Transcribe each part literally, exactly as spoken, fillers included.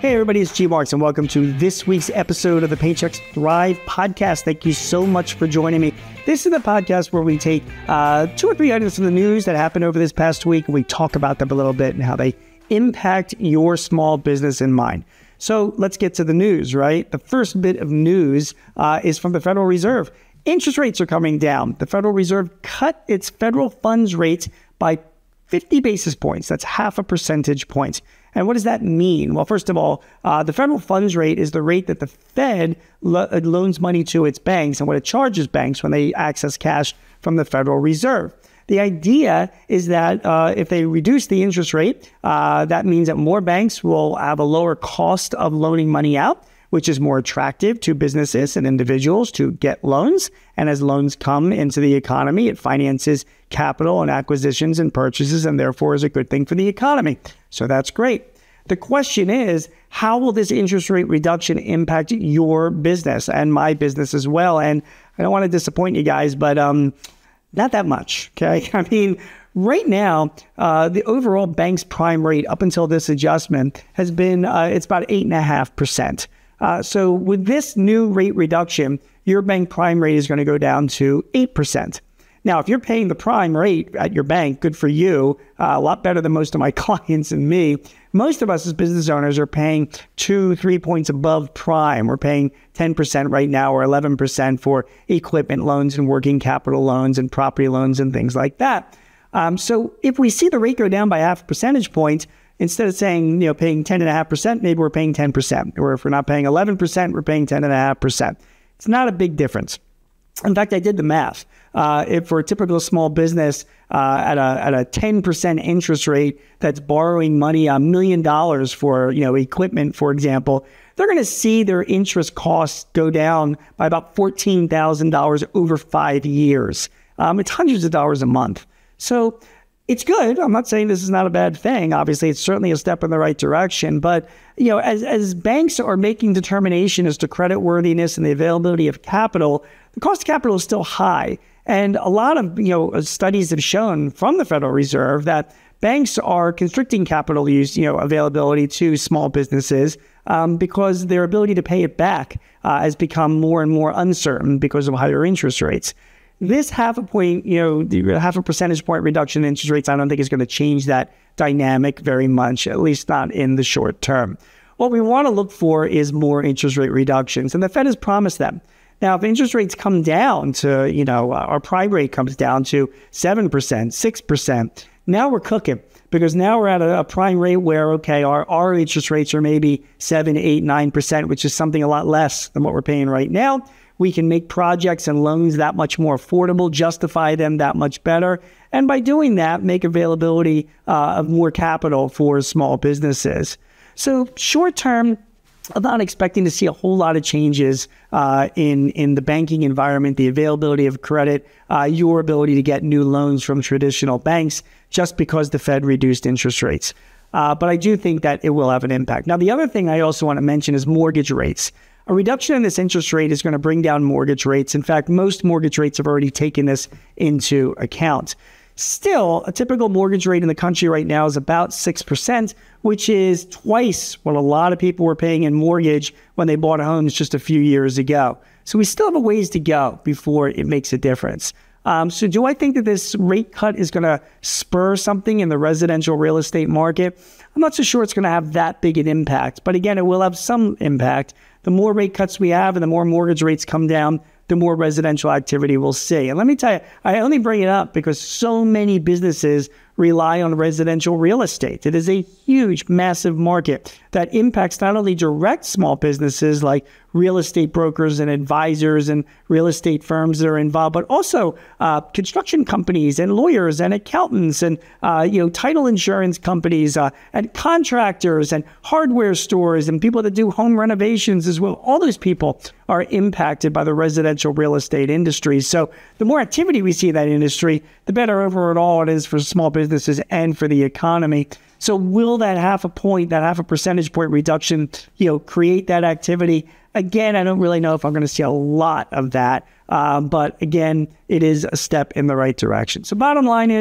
Hey everybody, it's G Marks and welcome to this week's episode of the Paychex Thrive podcast. Thank you so much for joining me. This is the podcast where we take uh, two or three items from the news that happened over this past week and we talk about them a little bit and how they impact your small business in mind. So let's get to the news, right? The first bit of news uh, is from the Federal Reserve. Interest rates are coming down. The Federal Reserve cut its federal funds rate by fifty basis points. That's half a percentage point. And what does that mean? Well, first of all, uh, the federal funds rate is the rate that the Fed lo- loans money to its banks and what it charges banks when they access cash from the Federal Reserve. The idea is that uh, if they reduce the interest rate, uh, that means that more banks will have a lower cost of loaning money out, which is more attractive to businesses and individuals to get loans. And as loans come into the economy, it finances capital and acquisitions and purchases, and therefore is a good thing for the economy. So that's great. The question is, how will this interest rate reduction impact your business and my business as well? And I don't want to disappoint you guys, but um, not that much, okay? I mean, right now, uh, the overall bank's prime rate up until this adjustment has been, uh, it's about eight point five percent. Uh, so with this new rate reduction, your bank prime rate is going to go down to eight percent. Now, if you're paying the prime rate at your bank, good for you, uh, a lot better than most of my clients and me. Most of us as business owners are paying two, three points above prime. We're paying ten percent right now or eleven percent for equipment loans and working capital loans and property loans and things like that. Um, so if we see the rate go down by half a percentage point, instead of saying, you know, paying ten point five percent, maybe we're paying ten percent. Or if we're not paying eleven percent, we're paying ten point five percent. It's not a big difference. In fact, I did the math. Uh, if for a typical small business uh, at a at a ten percent interest rate that's borrowing money, a million dollars for, you know, equipment, for example, they're going to see their interest costs go down by about fourteen thousand dollars over five years. Um, it's hundreds of dollars a month. So it's good. I'm not saying this is not a bad thing. Obviously, it's certainly a step in the right direction. But, you know, as, as banks are making determination as to creditworthiness and the availability of capital, the cost of capital is still high. And a lot of, you know, studies have shown from the Federal Reserve that banks are constricting capital use, you know, availability to small businesses um, because their ability to pay it back uh, has become more and more uncertain because of higher interest rates. This half a point, you know, the half a percentage point reduction in interest rates, I don't think is going to change that dynamic very much, at least not in the short term. What we want to look for is more interest rate reductions, and the Fed has promised them. Now, if interest rates come down to, you know, our prime rate comes down to seven percent, six percent, now we're cooking because now we're at a, a prime rate where, okay, our, our interest rates are maybe seven, eight, nine percent, which is something a lot less than what we're paying right now. We can make projects and loans that much more affordable, justify them that much better. And by doing that, make availability uh, of more capital for small businesses. So short term, I'm not expecting to see a whole lot of changes uh, in, in the banking environment, the availability of credit, uh, your ability to get new loans from traditional banks just because the Fed reduced interest rates. Uh, but I do think that it will have an impact. Now, the other thing I also want to mention is mortgage rates. A reduction in this interest rate is going to bring down mortgage rates. In fact, most mortgage rates have already taken this into account. Still, a typical mortgage rate in the country right now is about six percent, which is twice what a lot of people were paying in mortgage when they bought homes just a few years ago. So we still have a ways to go before it makes a difference. Um, so do I think that this rate cut is going to spur something in the residential real estate market? I'm not so sure it's going to have that big an impact. But again, it will have some impact. The more rate cuts we have and the more mortgage rates come down, the more residential activity we'll see. And let me tell you, I only bring it up because so many businesses rely on residential real estate. It is a huge, massive market that impacts not only direct small businesses like real estate brokers and advisors and real estate firms that are involved, but also uh, construction companies and lawyers and accountants and uh, you know title insurance companies uh, and contractors and hardware stores and people that do home renovations as well. All those people are impacted by the residential real estate industry. So the more activity we see in that industry, the better overall it is for small businesses and for the economy. So will that half a point, that half a percentage point reduction, you know, create that activity? Again, I don't really know if I'm going to see a lot of that. Um, but again, it is a step in the right direction. So bottom line is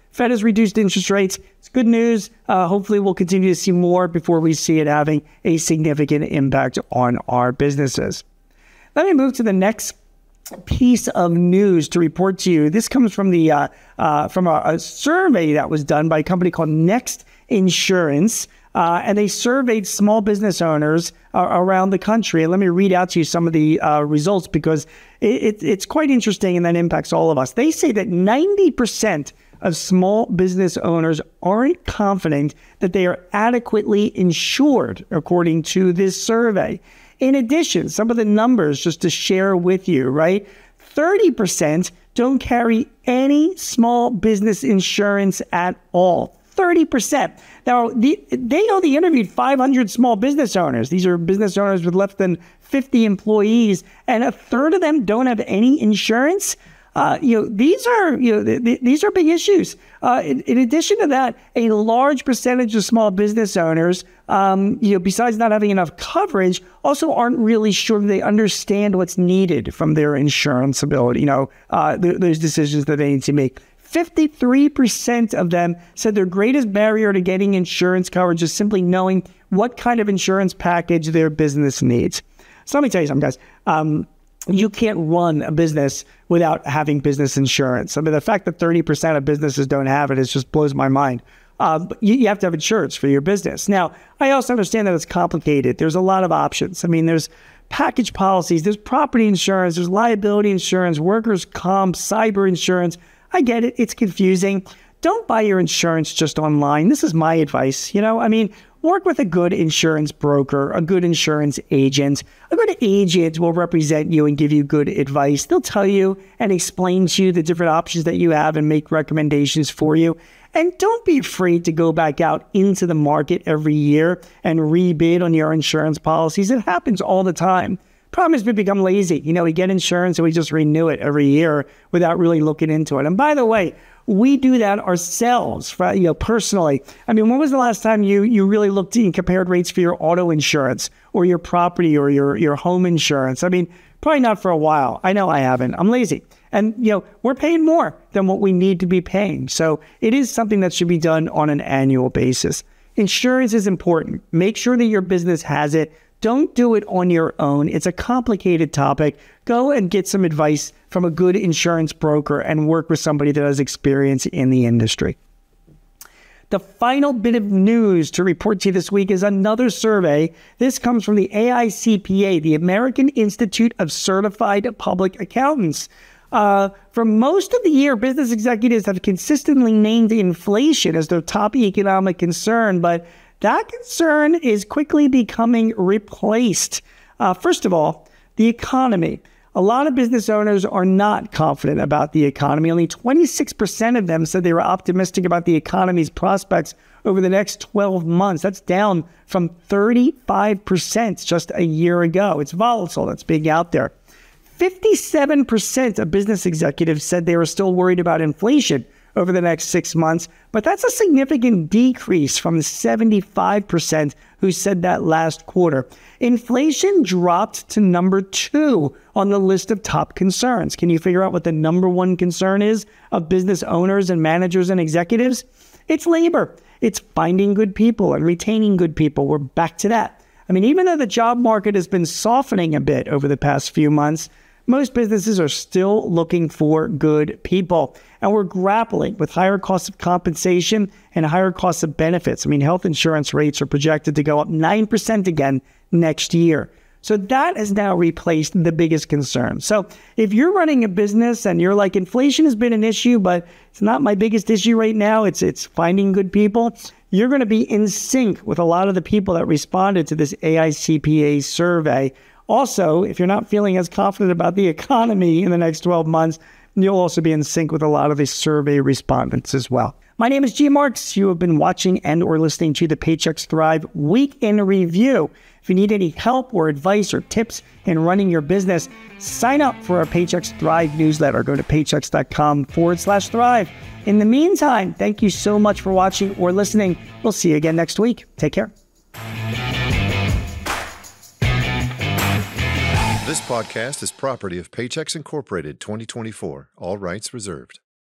Fed has reduced interest rates. It's good news. Uh, hopefully, we'll continue to see more before we see it having a significant impact on our businesses. Let me move to the next piece of news to report to you. This comes from the uh, uh, from a, a survey that was done by a company called Next Insurance, uh, and they surveyed small business owners uh, around the country. And let me read out to you some of the uh, results because it, it, it's quite interesting and that impacts all of us. They say that ninety percent of small business owners aren't confident that they are adequately insured, according to this survey. In addition, some of the numbers just to share with you, right? thirty percent don't carry any small business insurance at all. thirty percent. Now, the, they only interviewed five hundred small business owners. These are business owners with less than fifty employees, and a third of them don't have any insurance. Uh, you know, these are you know th- th- these are big issues. Uh, in, in addition to that, a large percentage of small business owners, um, you know, besides not having enough coverage, also aren't really sure they understand what's needed from their insurance ability. You know, uh, th- those decisions that they need to make. fifty-three percent of them said their greatest barrier to getting insurance coverage is simply knowing what kind of insurance package their business needs. So let me tell you something, guys. Um, You can't run a business without having business insurance. I mean, the fact that thirty percent of businesses don't have it, it just blows my mind. Uh, but you, you have to have insurance for your business. Now, I also understand that it's complicated. There's a lot of options. I mean, there's package policies, there's property insurance, there's liability insurance, workers' comp, cyber insurance. I get it. It's confusing. Don't buy your insurance just online. This is my advice. You know, I mean, work with a good insurance broker, a good insurance agent. A good agent will represent you and give you good advice. They'll tell you and explain to you the different options that you have and make recommendations for you. And don't be afraid to go back out into the market every year and rebid on your insurance policies. It happens all the time. Problem is we become lazy. You know, we get insurance and we just renew it every year without really looking into it. And by the way, we do that ourselves, right? You know, personally. I mean, when was the last time you you really looked and compared rates for your auto insurance or your property or your, your home insurance? I mean, probably not for a while. I know I haven't. I'm lazy. And, you know, we're paying more than what we need to be paying. So it is something that should be done on an annual basis. Insurance is important. Make sure that your business has it. Don't do it on your own. It's a complicated topic. Go and get some advice from a good insurance broker and work with somebody that has experience in the industry. The final bit of news to report to you this week is another survey. This comes from the A I C P A, the American Institute of Certified Public Accountants. Uh, for most of the year, business executives have consistently named inflation as their top economic concern, but that concern is quickly becoming replaced. Uh, first of all, the economy. A lot of business owners are not confident about the economy. Only twenty-six percent of them said they were optimistic about the economy's prospects over the next twelve months. That's down from thirty-five percent just a year ago. It's volatile. That's big out there. fifty-seven percent of business executives said they were still worried about inflation over the next six months, but that's a significant decrease from the seventy-five percent who said that last quarter. Inflation dropped to number two on the list of top concerns. Can you figure out what the number one concern is of business owners and managers and executives? It's labor. It's finding good people and retaining good people. We're back to that. I mean, even though the job market has been softening a bit over the past few months, most businesses are still looking for good people. And we're grappling with higher costs of compensation and higher costs of benefits. I mean, health insurance rates are projected to go up nine percent again next year. So that has now replaced the biggest concern. So if you're running a business and you're like, inflation has been an issue, but it's not my biggest issue right now, it's it's finding good people, you're going to be in sync with a lot of the people that responded to this A I C P A survey. Also, if you're not feeling as confident about the economy in the next twelve months, you'll also be in sync with a lot of the survey respondents as well. My name is G. Marks. You have been watching and or listening to the Paychex Thrive Week in Review. If you need any help or advice or tips in running your business, sign up for our Paychex Thrive newsletter. Go to paychex.com forward slash thrive. In the meantime, thank you so much for watching or listening. We'll see you again next week. Take care. This podcast is property of Paychex Incorporated twenty twenty-four. All rights reserved.